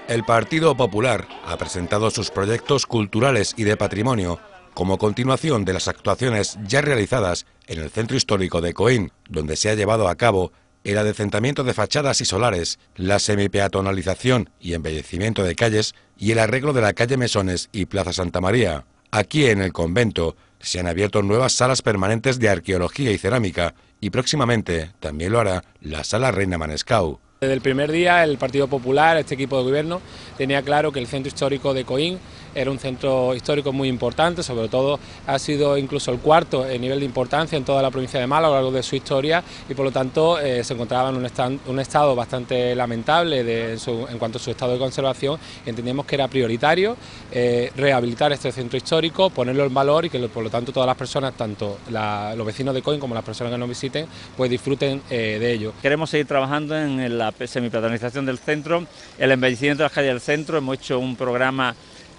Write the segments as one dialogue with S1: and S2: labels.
S1: El Partido Popular ha presentado sus proyectos culturales y de patrimonio como continuación de las actuaciones ya realizadas en el centro histórico de Coín, donde se ha llevado a cabo el adecentamiento de fachadas y solares, la semipeatonalización y embellecimiento de calles y el arreglo de la calle Mesones y Plaza Santa María. Aquí en el convento se han abierto nuevas salas permanentes de arqueología y cerámica y próximamente también lo hará la Sala Reina Manescau.
S2: Desde el primer día el Partido Popular, este equipo de gobierno, tenía claro que el centro histórico de Coín era un centro histórico muy importante, sobre todo ha sido incluso el cuarto en nivel de importancia en toda la provincia de Málaga a lo largo de su historia y por lo tanto se encontraba en un estado bastante lamentable en cuanto a su estado de conservación y entendíamos que era prioritario rehabilitar este centro histórico, ponerlo en valor y que por lo tanto todas las personas, tanto los vecinos de Coín como las personas que nos visiten, pues disfruten de ello.
S3: Queremos seguir trabajando en la semipeatonalización del centro, el embellecimiento de las calles del centro. Hemos hecho un programa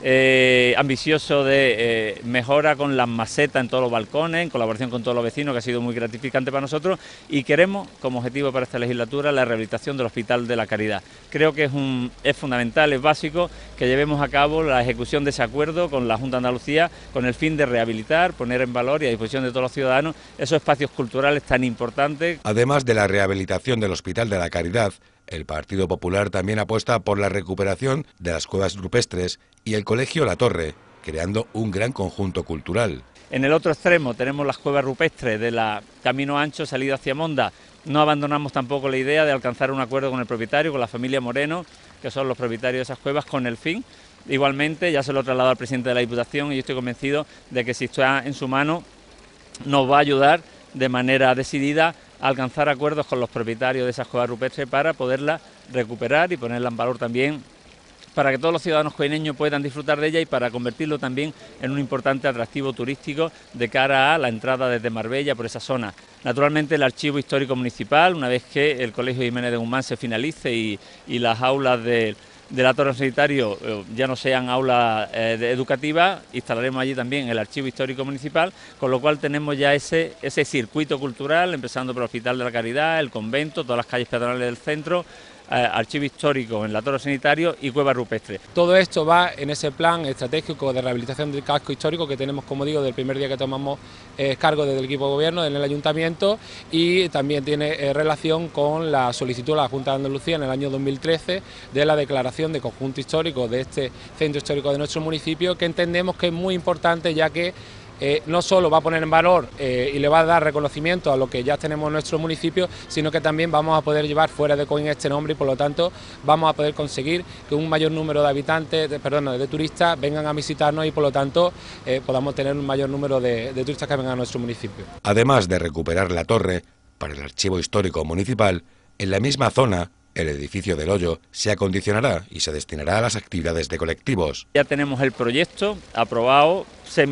S3: ambicioso de mejora con las macetas en todos los balcones, en colaboración con todos los vecinos, que ha sido muy gratificante para nosotros, y queremos como objetivo para esta legislatura la rehabilitación del Hospital de la Caridad. Creo que es fundamental, es básico que llevemos a cabo la ejecución de ese acuerdo con la Junta de Andalucía con el fin de rehabilitar, poner en valor y a disposición de todos los ciudadanos esos espacios culturales tan importantes.
S1: Además de la rehabilitación del Hospital de la Caridad, el Partido Popular también apuesta por la recuperación de las cuevas rupestres y el Colegio La Torre, creando un gran conjunto cultural.
S3: En el otro extremo tenemos las cuevas rupestres de la Camino Ancho, salida hacia Monda. No abandonamos tampoco la idea de alcanzar un acuerdo con el propietario, con la familia Moreno, que son los propietarios de esas cuevas, con el fin. Igualmente, ya se lo he trasladado al presidente de la Diputación y yo estoy convencido de que si está en su mano nos va a ayudar de manera decidida a alcanzar acuerdos con los propietarios de esas cuevas rupestres para poderlas recuperar y ponerlas en valor también, para que todos los ciudadanos coineños puedan disfrutar de ella y para convertirlo también en un importante atractivo turístico de cara a la entrada desde Marbella por esa zona. Naturalmente el Archivo Histórico Municipal, una vez que el Colegio Jiménez de Guzmán se finalice y las aulas de la Torre Sanitario ya no sean aulas educativas, instalaremos allí también el Archivo Histórico Municipal, con lo cual tenemos ya ese circuito cultural, empezando por el Hospital de la Caridad, el convento, todas las calles peatonales del centro, archivo histórico en la Torre Sanitario y cueva rupestre.
S2: Todo esto va en ese plan estratégico de rehabilitación del casco histórico que tenemos, como digo, del primer día que tomamos cargo desde el equipo de gobierno en el Ayuntamiento, y también tiene relación con la solicitud a la Junta de Andalucía en el año 2013 de la declaración de conjunto histórico de este centro histórico de nuestro municipio, que entendemos que es muy importante, ya que no solo va a poner en valor y le va a dar reconocimiento a lo que ya tenemos en nuestro municipio, sino que también vamos a poder llevar fuera de Coín este nombre y por lo tanto vamos a poder conseguir que un mayor número de habitantes, de turistas vengan a visitarnos y por lo tanto podamos tener un mayor número de turistas que vengan a nuestro municipio.
S1: Además de recuperar la torre para el Archivo Histórico Municipal, en la misma zona el edificio del Hoyo se acondicionará y se destinará a las actividades de colectivos.
S3: Ya tenemos el proyecto aprobado,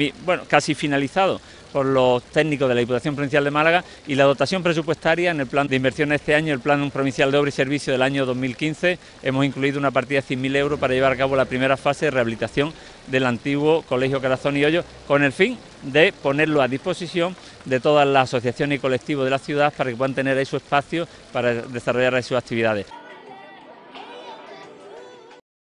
S3: casi finalizado por los técnicos de la Diputación Provincial de Málaga, y la dotación presupuestaria en el plan de inversión de este año, el Plan Provincial de Obra y Servicio del año 2015, hemos incluido una partida de 100.000 euros para llevar a cabo la primera fase de rehabilitación del antiguo Colegio Corazón y Hoyo, con el fin de ponerlo a disposición de todas las asociaciones y colectivos de la ciudad para que puedan tener ahí su espacio para desarrollar ahí sus actividades.